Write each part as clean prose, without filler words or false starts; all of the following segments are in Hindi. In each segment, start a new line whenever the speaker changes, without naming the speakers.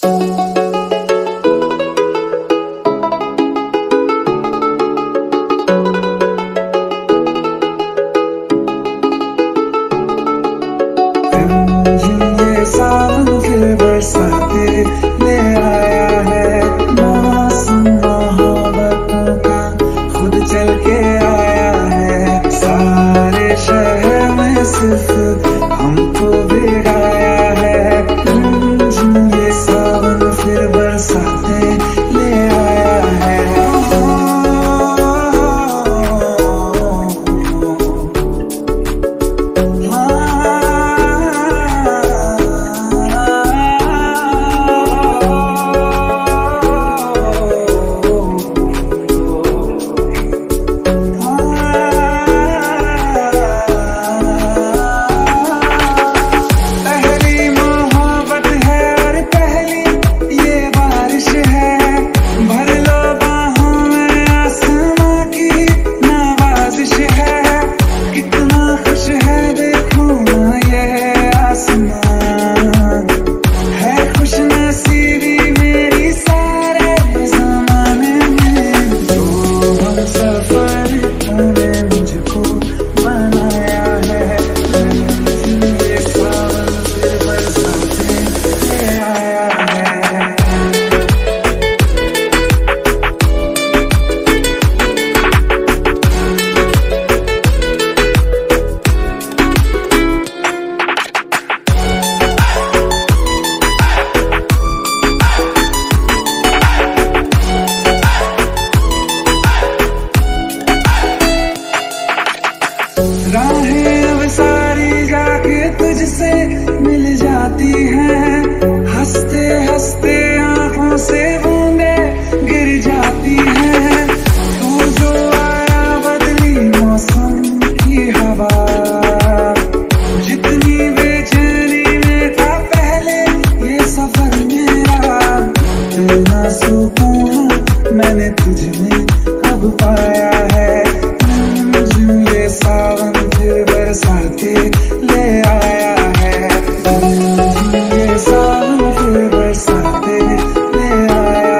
ये सावन फिर बरसाते ले आया है, मौसम मोहब्बतों का खुद चल के आया है। सारे शहर में सिर्फ हमको भिगाया है। ये सावन फिर बरसाते ले आया है। राहें अब सारी जाके तुझसे मिल जाती हैं, हंसते हंसते आंखों से बूंदे गिर जाती हैं। तू जो आया बदली मौसम की हवा, जितनी बेचैनी में था पहले ये सफर मेरा, इतना सुकून मैंने तुझ में अब पाया है। ये सावन फिर बरसाते ले आया है। ये सावन फिर बरसाते ले आया है।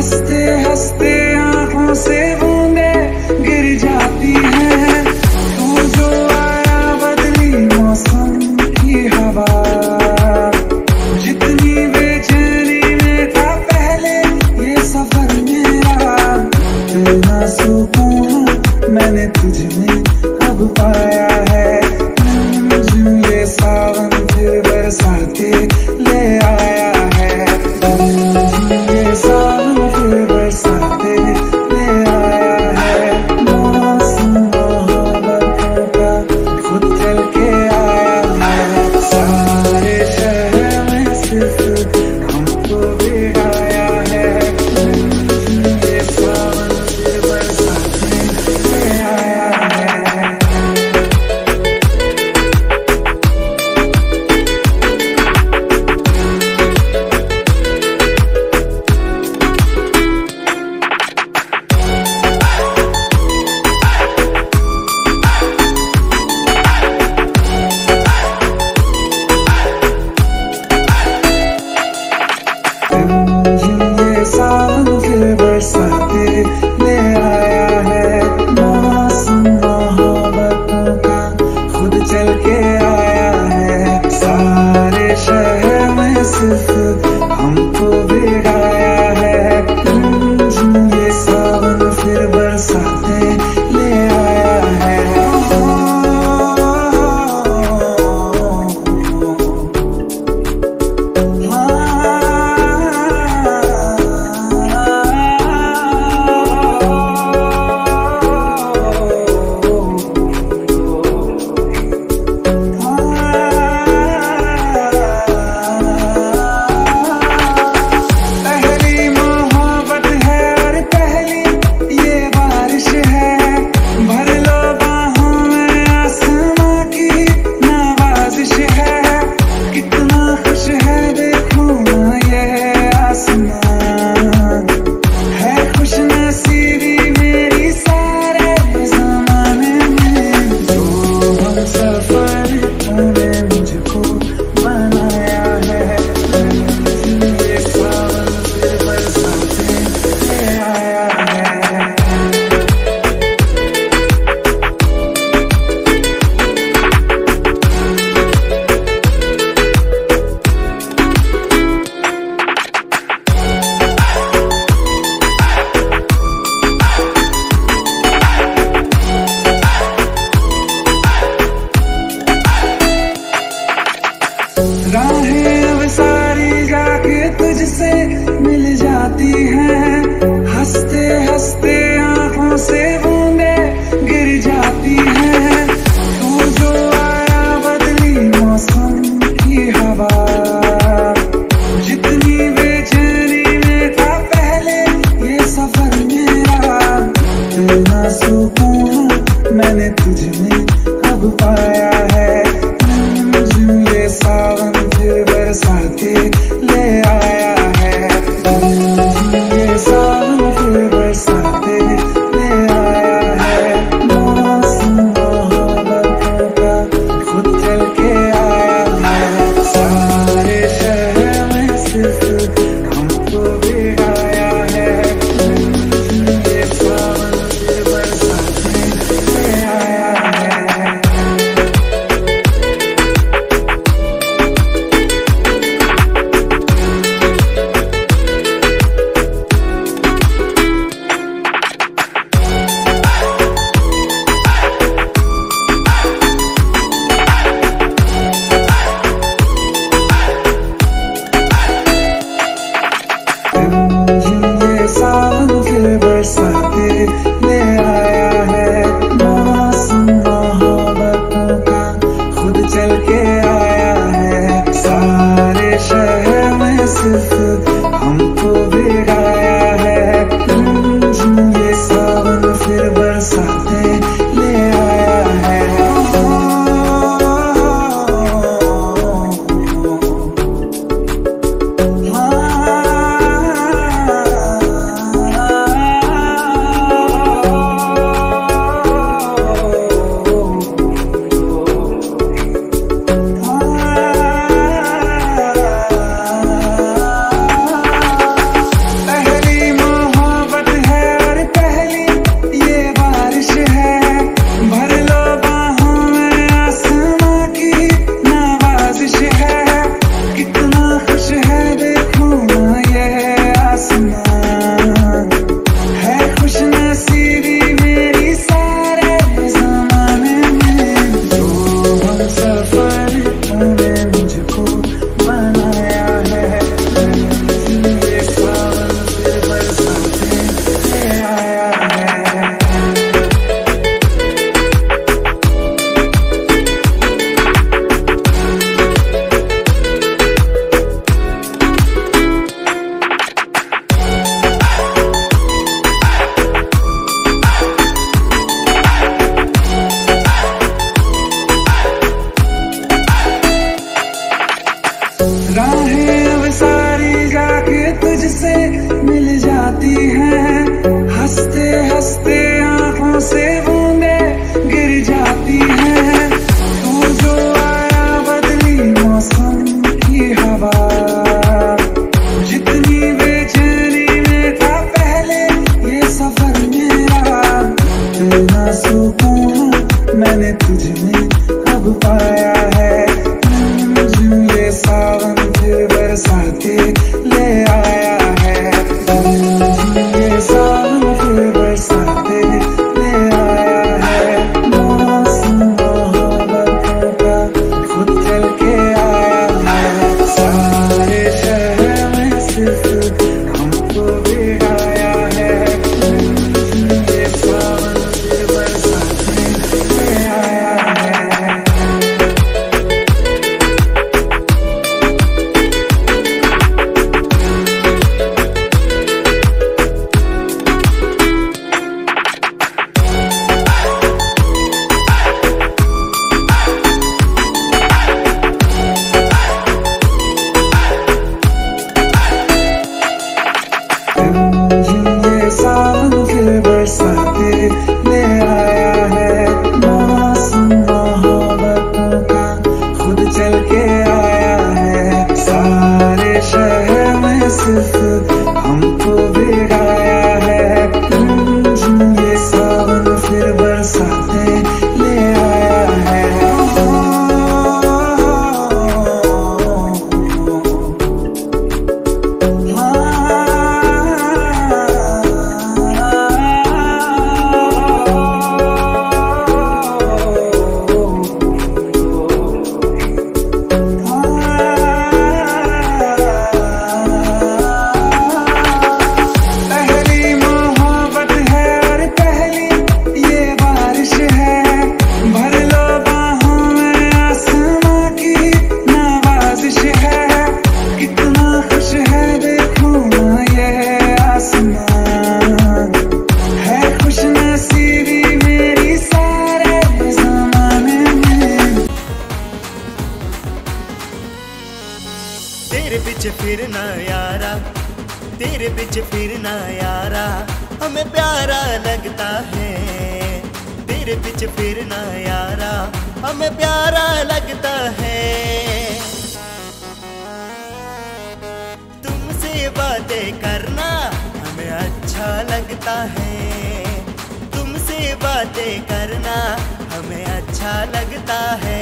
हंसते हंसते आंखों से बूंदे गिर जाती हैं। तू जो आया बदली मौसम की हवा, जितनी बेचैनी में था पहले ये सफर मेरा, इतना सुकून मैंने तुझ में अब पाया है। ये सावन फिर बरसाते ले आया है, ये सावन फिर बरसाते ले आया
फिरना यारा हमें प्यारा लगता है। तेरे पीछे फिरना यारा हमें प्यारा लगता है। तुमसे बातें करना हमें अच्छा लगता है। तुमसे बातें करना हमें अच्छा लगता है।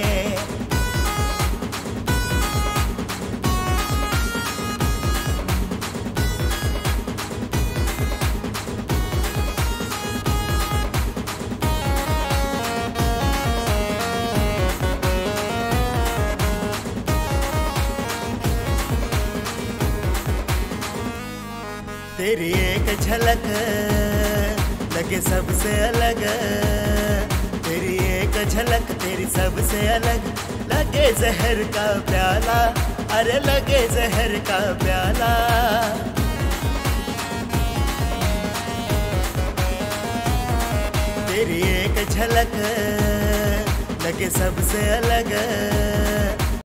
तेरी एक झलक लगे सबसे अलग। तेरी एक झलक तेरी सबसे अलग। लगे जहर का प्याला, अरे लगे जहर का प्याला। तेरी एक झलक लगे सबसे अलग।